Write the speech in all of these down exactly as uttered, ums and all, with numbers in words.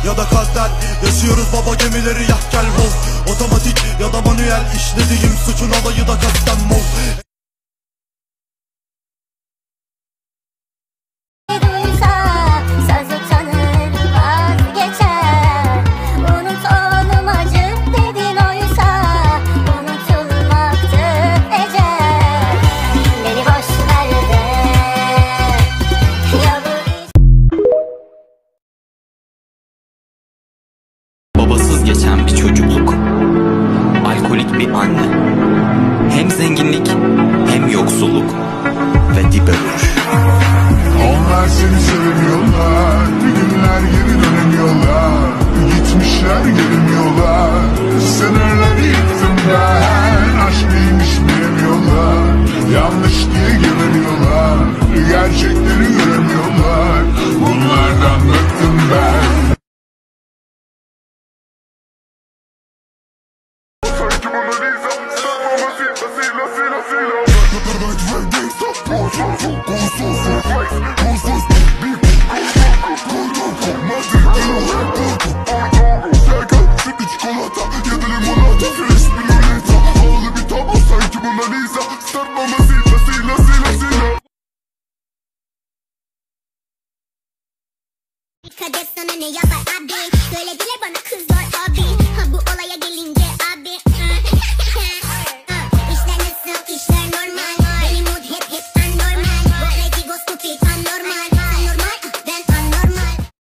ya da kalpten. Yaşıyoruz baba gemileri yak gel bol. Otomatik ya da manuel, işlediğim suçun alayı da kasten mol. Babasız geçen bir çocukluk, alkolik bir anne, hem zenginlik hem yoksulluk ve dibe vuruş. Onlar seni sevmiyorlar, bir günler geri dönemiyorlar. Gitmişler gelemiyorlar, sınırları yıktım ben. Aşk neymiş bilemiyorlar, yanlış diye göremiyorlar. Gerçekleri göremiyorlar, bunlardan bıktım ben. Kadet sana ne yapar abi? Söylediler bana kızlar abi. Ha bu olaya gelince abi. İşler nasıl? İşler normal. Benim mood hep hep anormal. Böyle ghost stupid anormal. Sen normal, ben anormal.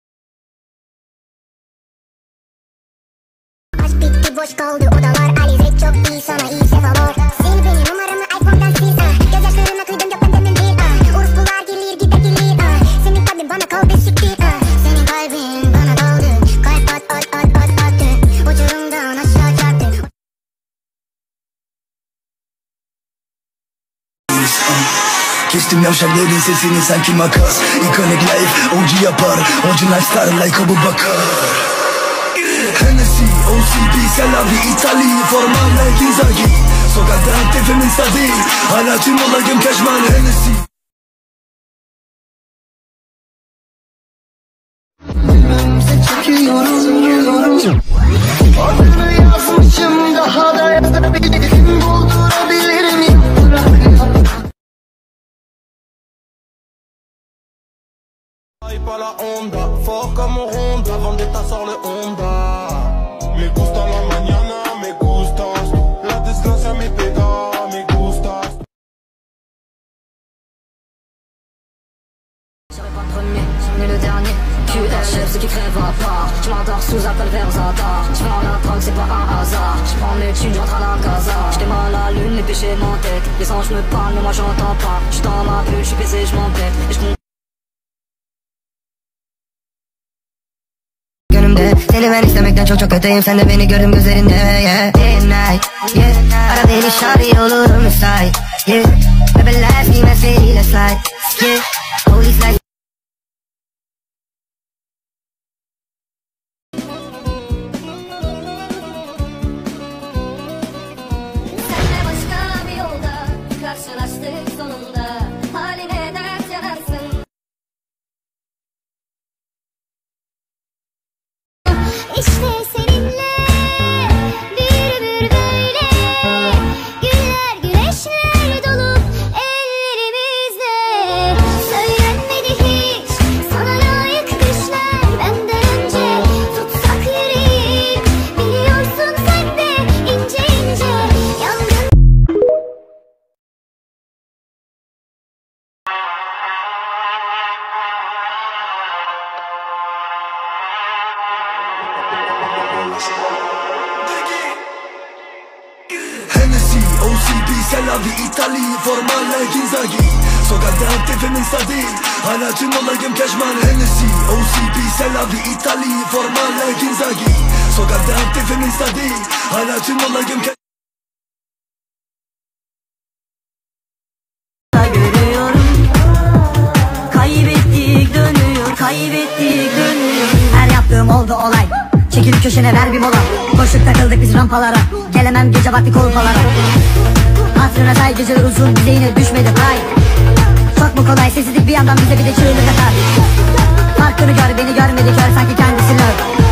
Aşk bitti, boş kaldı odalar. Alizet çok iyi, sana iyi sefalar. Sil beni, numaramı iPhone'dan sil. Gözyaşlarına kıydım, yok ben demin değil. Uruslular gelir gider gelir. Senin kalbin bana kaldı siktir. Senin kalbin bana kaldı. Kalp at at at at attı. Uçurumdan aşağı çarptı. Kestim yavşakların sesini sanki makas. Ikonik life O G yapar. Orijinal star like Abu Bakar. Hennessy, O C B, Selavi, İtalya, formal like Inzaghi. Sokakta aktifimin stadı. Hala tüm olayım keşman Hennessy. Çekiyorum adını yazmışım, daha da yazabilirim, doldurabilirim. Pas la onda, fort comme Honda, Vendetta sort le Honda. Me gusta la mañana, me gustas. La desgracia me pega, me gustas. J'aurais pas le premier, j'en ai le dernier. Q R chef, ceux qui crèvent à part. J'm'endors sous appel vers Zadar. J'vends la drogue, c'est pas un hasard. J'prends mes thunes, j'entre à la casa. J'démarre la lune, les péchés m'entêtent. Les anges me parlent, mais moi j'entends pas. J'suis dans ma bulle, j'suis baisé, j'm'embête. Et j'con... Seni ben istemekten çok çok kötüyüm, sen de beni gördüm gözlerinde, yeah. Day and night, yeah. Ara beni şarj olurum müsait, yeah. Bebeler giymesiyle slide, yeah. Holy slide. Senle başka bir yolda karşılaştık sonunda. Haline dert yanarsın. İşte seninle bir bir böyle güller güneşler dolu ellerimizde. Söylenmedi hiç sana layık düşler benden önce. Tutsak yüreğim biliyorsun sen de ince ince yangın. Hennessy, O C B, Selavi, İtalya, formal like Inzaghi. Sokakta aktifimin stadı. Hala tüm olayım keşman Hennessy, O C B, Selavi, İtalya, formal like Inzaghi. Sokakta aktifimin stadı. Hala tüm olayım keşman. Görüyorum, kaybettik dönüyor, kaybettik dönüyor. Her yaptığım oldu olay. Çekil köşene ver bir mola. Koştuk takıldık biz rampalara. Gelemem gece vakti kolpalara. Hatırına say geceler uzun, bize yine düşmedi pay. Çok mu kolay sessizlik bir yandan bize bir de çığlık atar. Farkını gör beni görmedi kör sanki kendisi lör.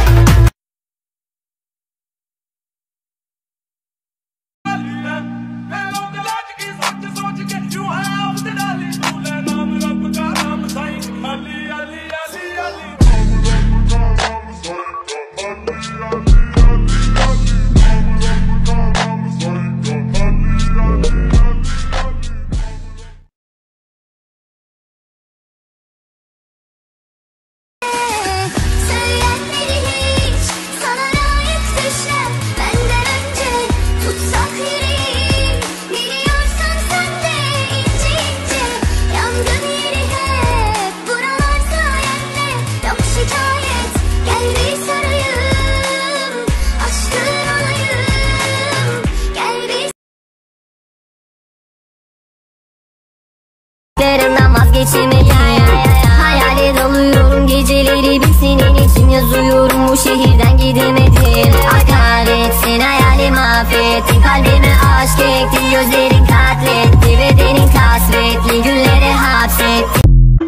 vazgeçimi ya ya ya. Hayale dalıyorum geceleri, bir senin için yazıyorum, bu şehirden gidemedim. Ay kahretsin, hayali mahvettin, kalbimi aşk ektin, gözlerin katletti, bedenin kasvetli, günlere hapsetti.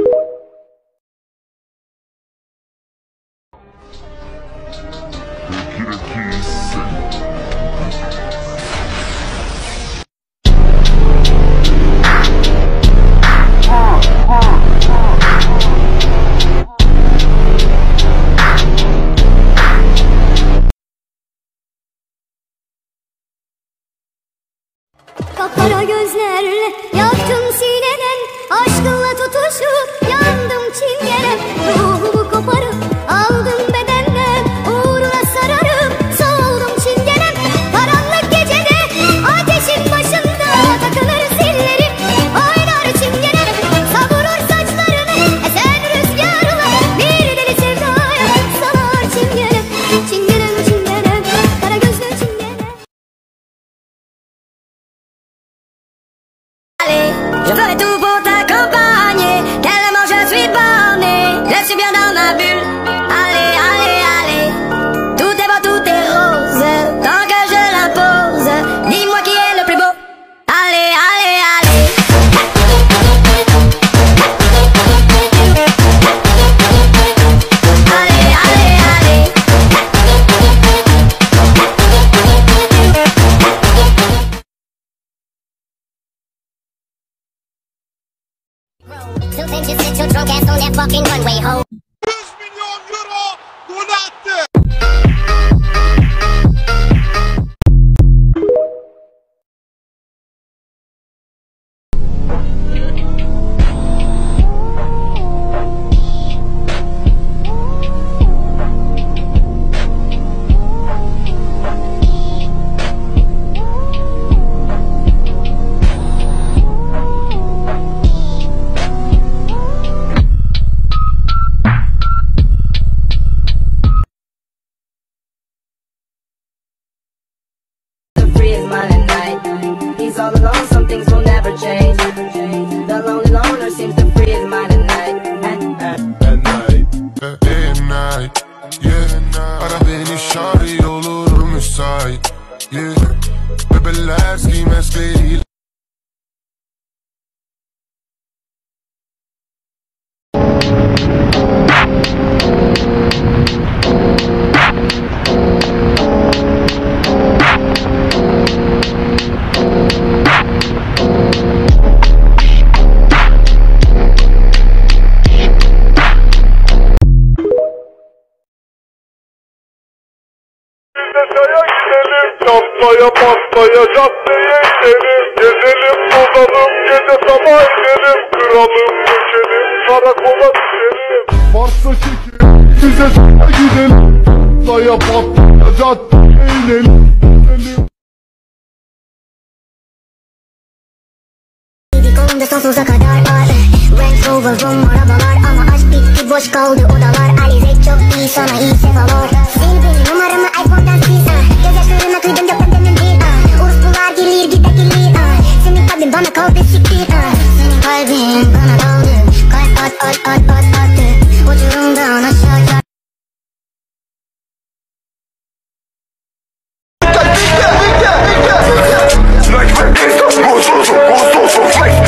Kapkara gözlerle yaktım sineden, aşkınla tutuşup yandım çingenem. Ruhumu koparıp aldım bedenden, uğruna sararıp soldum çingenem. Karanlık gecede ateşin başında takılır zilleri, oynar çingenem. Savurur saçlarını esen rüzgarla, bir deli sevdaya salar çingenem. Çingenem çingenem, kara gözlü çingenem. Je ferai tout pour t'accompagner, tellement je suis borné, je suis bien dans ma bulle. Allez, allez, allez, tout est beau, tout est rose, tant que je l'impose. Dis-moi qui est le plus beau. Allez, allez, allez. Allez, allez, allez. So then just sit your drunk ass on that fucking runway, ho. yüz milyon euro gol attı. Free his mind at night. He's all alone, some things will never change. The lonely loner seems to free his mind at night. At night, at night, yeah. Ara beni şari olur müsait, yeah. Bebeler giymez değil. Çaya gidelim, çaplaya pastaya caddeye inelim. Gezelim, tozalım, gece sabah inelim. Kıralım, dökelim, karakola düşelim. Varsa çekelim, bize çaya gidelim. Çaplaya pastaya caddeye inelim. Kolumda sonsuza kadar var Range Rover, Rum arabalar, ama aşk bitti, boş kaldı odalar. Alize çok iyi, sana iyi sefalar. Sil beni, numaramı iPhone'dan sil. ah. Gözyaşlarına kıydım, yok benden değil. ah. Uruslular gelir, gider gelir. ah. Senin kalbin bana kaldı siktir. ah. Senin kalbin bana kaldı. Kalp at at at at attı. Uçurumdan aşağı çarptı. Like my pizza, gostoso, gostoso, like